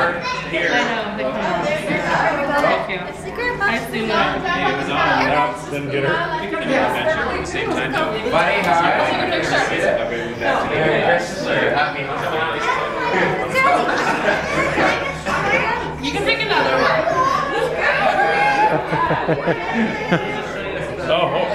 here. I know, they come on. Thank you. I assume that. It was on. Yeah, didn't get her. We could have done a venture at the same time though. Buddy, hi. You can pick another one. Oh,